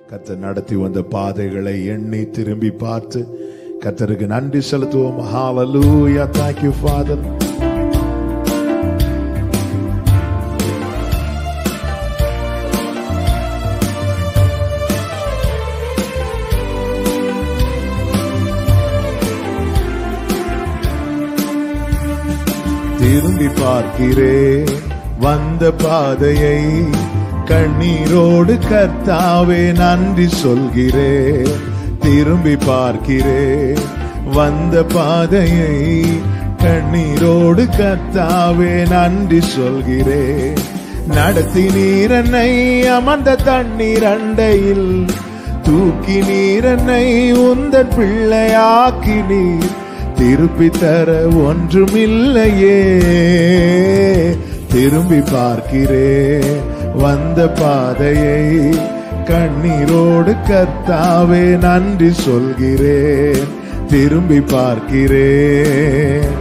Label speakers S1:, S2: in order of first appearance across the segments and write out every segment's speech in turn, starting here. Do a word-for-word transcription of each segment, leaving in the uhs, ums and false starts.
S1: கர்த்தர் நடத்தி வந்த பாதைகளை எண்ணி திரும்பி பார்த்து கர்த்தருக்கு நன்றி செலுத்துவோம். ஹalleluya. Thank you Father. திரும்பி பார்க்கிறேன் வந்த பாதையை, கண்ணீரோடு கர்த்தாவே நன்றி சொல்கிறேன். திரும்பி பார்க்கிறேன் வந்த பாதையை, கண்ணீரோடு கர்த்தாவே நன்றி சொல்கிறேன். நடத்தி நீரன்னை அமர்ந்த தண்ணீர் அண்டையில், தூக்கி நீரன்னை உந்தன் பிள்ளையாக்கி நீர் திருப்பி தர ஒன்றுமில்லையே. திரும்பி பார்க்கிறேன் வந்த பாதையை, கண்ணீரோடு கர்த்தாவே நன்றி சொல்கிறேன். திரும்பி பார்க்கிறேன்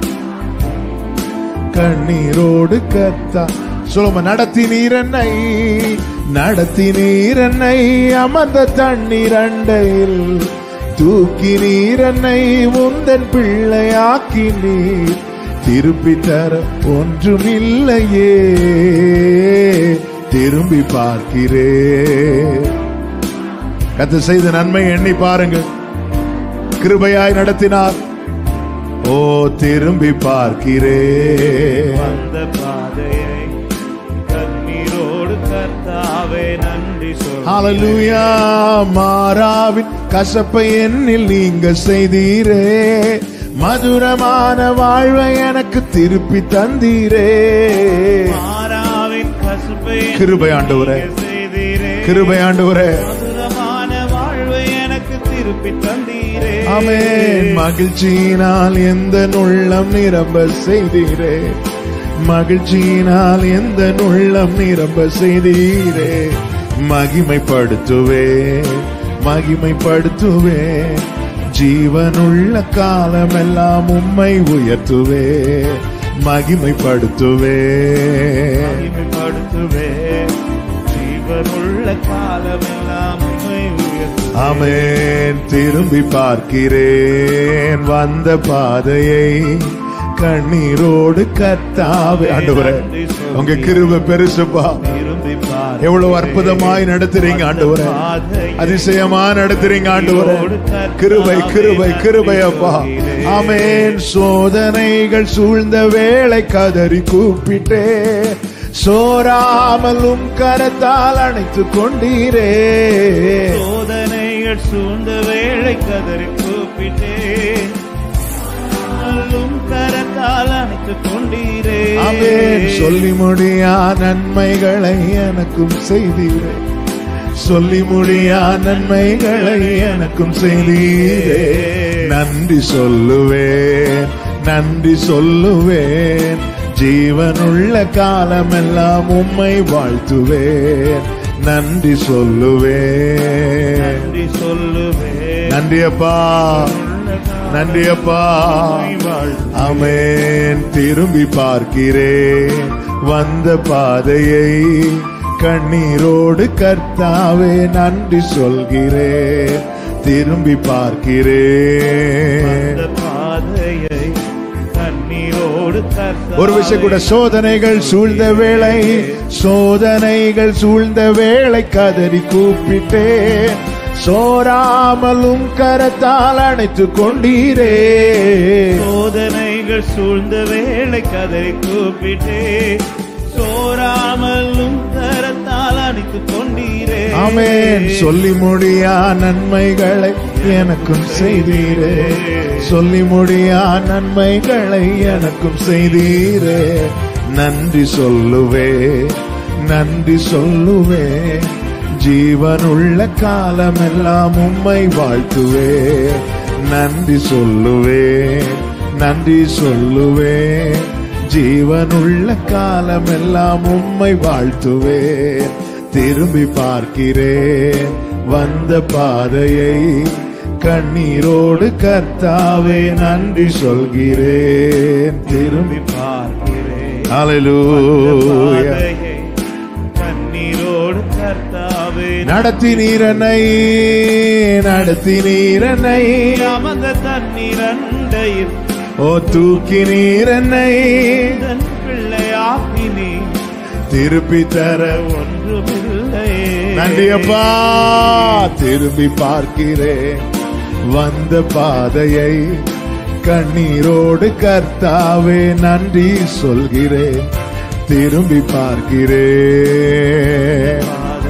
S1: கண்ணீரோடு கர்த்தா சொல்லுமா. நடத்தி நீரன்னை நடத்தி நீரன்னை அமர்ந்த தண்ணீர் அண்டையில், தூக்கி நீரன்னை உந்தன் பிள்ளையாக்கி நீர் திருப்பி தர ஒன்றுமில்லையே. திரும்பி பார்க்கிறேன். கர்த்தர் செய்த நன்மை எண்ணி பாருங்கள். கிருபையாய் நடத்தினார். ஓ திரும்பி பார்க்கிறேன்
S2: வந்த பாதையை, கண்ணீரோடு கர்த்தாவே நன்றி சொல்.
S1: ஹalleluya. மாறாவின் கசப்பை என்னில் நீங்க செய்தீரே, மதுரமான வாழ்வை எனக்கு திருப்பி தந்தீரே.
S2: மாறாவின் கசப்பை
S1: கிருபை ஆண்டவரே, கிருபை ஆண்டவரே,
S2: மதுரமான வாழ்வை எனக்கு திருப்பி தந்தீரே.
S1: ஆமென். மகிழ்ச்சியினால் எந்த உள்ளம் நிரம்ப செய்தீரே, மகிழ்ச்சியினால் எந்த உள்ளம் நிரம்ப செய்தீரே. மகிமைப்படுத்துவே மகிமைப்படுத்துவே, ஜீவனுள்ள காலமெல்லாம் உம்மை உயர்த்துவே. மகிமைப்படுத்துவே
S2: மகிமைப்படுத்துவே, ஜீவனுள்ள காலமெல்லாம் உம்மை உயர்த்துவே.
S1: ஆமென். திரும்பி பார்க்கிறேன் வந்த பாதையை, கண்ணீரோடு கர்த்தாவே. ஆண்டவரே உங்க கிருபை பெருசுப்பா. எவ்வளவு அற்புதமாய் நடத்துறீங்க ஆண்டவரே, அதிசயமா நடத்துறீங்க ஆண்டவரே. கிருபை கிருபை கிருபை அப்பா. ஆமென். சோதனைகள் சூழ்ந்த வேளை கதறி கூப்பிட்டே, சோராமலும் கரத்தால் அணைத்து கொண்டீரே.
S2: சோதனைகள் சூழ்ந்த வேளை கதறி கூப்பிட்டே, கரத்தால் அணைத்து கொண்டீரே.
S1: ஆமென். சொல்லி முடியா நன்மைகளை எனக்கும் செய்தீரே, சொல்லி முடியா நன்மைகளை எனக்கும் செய்தீரே. நன்றி சொல்லுவேன் நன்றி சொல்லுவேன், ஜீவனுள்ள காலமெல்லாம் உம்மை வாழ்த்துவேன். நன்றி சொல்லுவேன்
S2: நன்றி சொல்லுவேன்.
S1: நன்றி அப்பா, நன்றி அப்பா. ஆமென். திரும்பி பார்க்கிறேன் வந்த பாதையை, கண்ணீரோடு கர்த்தாவே நன்றி சொல்கிறேன். திரும்பி பார்க்கிறேன்
S2: பாதையை, கண்ணீரோடு கர்த்தாவே.
S1: ஒரு விஷயம் கூட, சோதனைகள் சூழ்ந்த வேளை, சோதனைகள் சூழ்ந்த வேளை கதறி கூப்பிட்டேன், சோராமலும் கரத்தால் அணைத்து கொண்டீரே.
S2: சோதனைகள் சூழ்ந்த வேளை கதறி கூப்பிட்டே, சோராமலும் கரத்தால் அணைத்து கொண்டீரே.
S1: ஆமென். சொல்லி முடியா நன்மைகளை எனக்கும் செய்தீரே, சொல்லி முடியா நன்மைகளை எனக்கும் செய்தீரே. நன்றி சொல்லுவே நன்றி சொல்லுவே, ஜீவனுள்ள காலமெல்லாம் உம்மை வாழ்த்துவே. நன்றி சொல்லுவே நன்றி சொல்லுவே, ஜீவனுள்ள காலமெல்லாம் உம்மை வாழ்த்துவே. திரும்பி பார்க்கிறேன் வந்த பாதையை, கண்ணீரோடு கர்த்தாவே நன்றி சொல்கிறேன். திரும்பி
S2: பார்க்கிறேன்
S1: ஹalleluya.
S2: கண்ணீரோடு கர்த்தாவே
S1: நடத்தி நீரனை நடத்தி நீரனை
S2: அமர்ந்த தண்ணீர் அண்டையில்
S1: ஓ தூக்கி நீரனை
S2: தன் பிள்ளையாக்கினி
S1: திருப்பி தர
S2: ஒன்றுமில்லை.
S1: நன்றி அப்பா. திரும்பி பார்க்கிறேன் வந்த பாதையை, கண்ணீரோடு கர்த்தாவே நன்றி சொல்கிறேன். திரும்பி பார்க்கிறேன்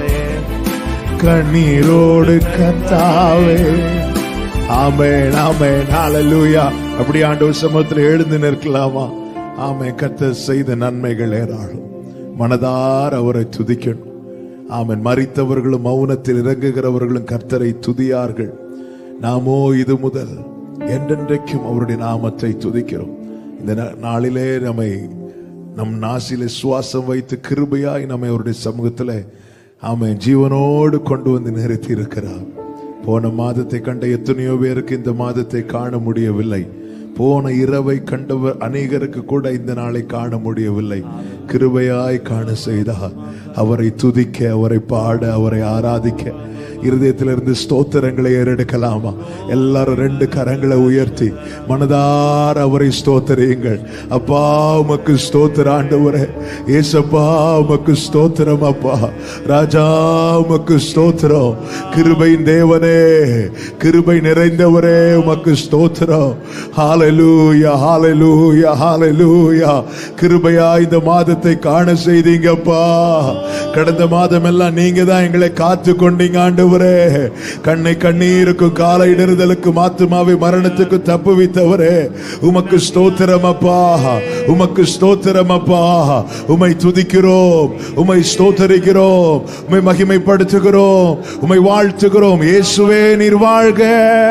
S1: கண்ணீரோடு கர்த்தாவே. ஆமென் ஆமென் ஹல்லேலூயா. அப்படி ஆண்டவர் சமூகத்தில் எழுந்து நிற்கலாமா? ஆமென். கர்த்தர் செய்த நன்மைகள் ஏராளம். மனதார் அவரை துதிக்கணும். ஆமென். மரித்தவர்களும் மௌனத்தில் இறங்குகிறவர்களும் கர்த்தரை துதியார்கள். நாமோ இது முதல் என்றென்றைக்கும் அவருடைய நாமத்தை துதிக்கிறோம். இந்த நாளிலே நம்மை நம் நாசிலே சுவாசம் வைத்து கிருபையாய் நம்மை அவருடைய சமூகத்தில் ஆமென் ஜீவனோடு கொண்டு வந்து நிறுத்தி இருக்கிறார். போன மாதத்தை கண்ட எத்தனையோ பேருக்கு இந்த மாதத்தை காண முடியவில்லை. போன இரவை கண்டவர் அநேகருக்கு கூட இந்த நாளை காண முடியவில்லை. கிருபையாய் காண செய்தார். அவரை துதிக்க, அவரை பாட, அவரை ஆராதிக்க இருதயத்திலிருந்து ஸ்தோத்திரங்களை ஏறெடுக்கலாமா? எல்லாரும் ரெண்டு கரங்களை உயர்த்தி மனதார அவரை ஸ்தோத்திரியுங்கள். அப்பா உமக்கு ஸ்தோத்திரம் ஆண்டவரே. ஏசப்பா உமக்கு ஸ்தோத்திரம். அப்பா ராஜா உமக்கு ஸ்தோத்திரம். கிருபையின் தேவனே, கிருபை நிறைந்தவரே உமக்கு ஸ்தோத்திரம். ஹல்லேலூயா ஹல்லேலூயா ஹல்லேலூயா. கிருபையா இந்த மாதத்தை காண செய்தீங்கப்பா. கடந்த மாதம் எல்லாம் நீங்க தான் எங்களை காத்து கொண்டீங்க ஆண்டவரே. கண்ணை கண்ணீருக்கும் காலை இடறுதலுக்கும் ஆத்துமாவை மரணத்துக்கு தப்புவித்தவரே உமக்கு ஸ்தோத்திரம் அப்பா. உமக்கு ஸ்தோத்திரம் அப்பா. உம்மை துதிக்கிறோம், உம்மை ஸ்தோத்தரிக்கிறோம், உம்மை மகிமைப்படுத்துகிறோம், உம்மை வாழ்த்துகிறோம். இயேசுவே நீர் வாழ்க.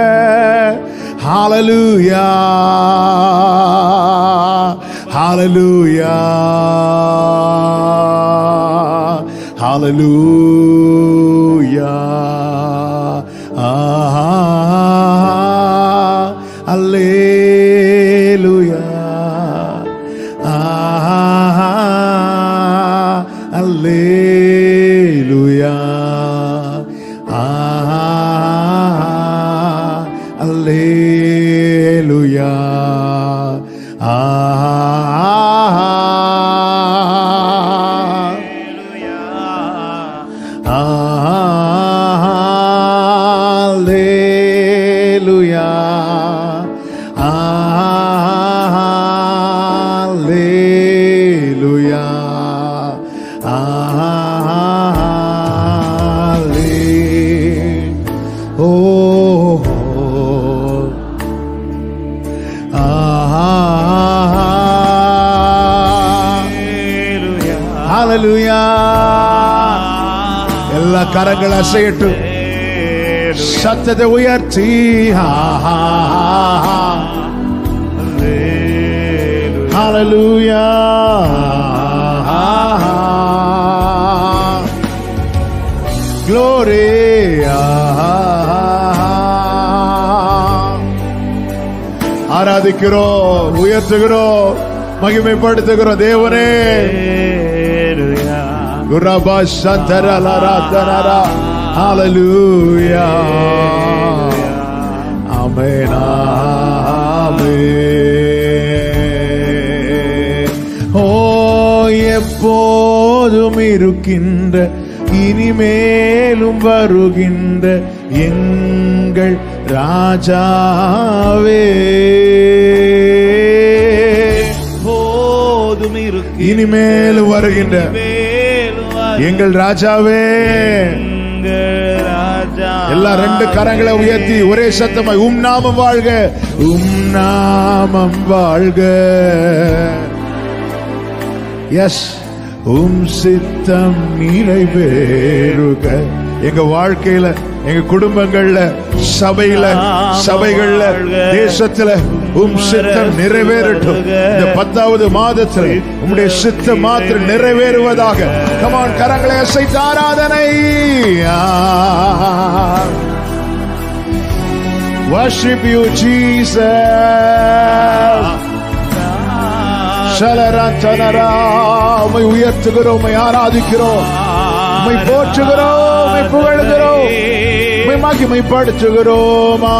S1: ஹல்லேலூயா ஹல்லேலூயா ஹல்லேலூயா. அல்லேலூயா அல்லேலூயா அல்லேலூயா. எல்லா கரங்கள் அசையட்டும். சத்தத்தை உயர்த்தி ஹல்லேலூயா. Glory. ஆராதிக்கிறோம், உயர்த்துகிறோம், மகிமைப்படுத்துகிறோம் தேவனே. ஹல்லேலூயா. ஆமென் ஆமென். ஓ எப்போதும் இருக்கின்ற இனிமேலும் வருகின்ற எங்கள் ராஜாவே,
S2: போதும்
S1: இனிமேலும் வருகின்ற எங்கள் ராஜாவே. எல்லா ரெண்டு கரங்களை உயர்த்தி ஒரே சத்தமாய் உம் நாமம் வாழ்க, உம் நாமம் வாழ்க. எஸ், உம் சித்தம் நிறைவேறுக. எங்க வாழ்க்கையில, எங்க குடும்பங்கள்ல, சபையில, சபைகள்ல, தேசத்துல உம் சித்தம் நிறைவேறட்டும். இந்த பத்தாவது மாதத்துல உம்முடைய சித்தம் மாத்திரம் நிறைவேறுவதாக. கமான், கரங்களை அசைத்து ஆராதனை. Worship you Jesus. உம்மை உயர்த்துகிறோம், உம்மை ஆராதிக்கிறோம், உம்மை போற்றுகிறோம், உம்மை புகழுகிறோம், உம்மை மகிமைப்படுத்துகிறோமா.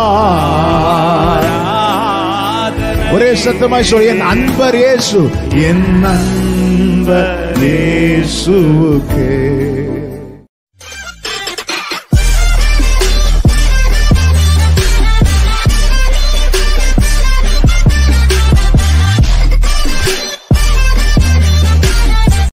S1: ஒரே சத்தமாய் சொல், என் அன்பர் இயேசு, என் அன்பர் இயேசுவுக்கே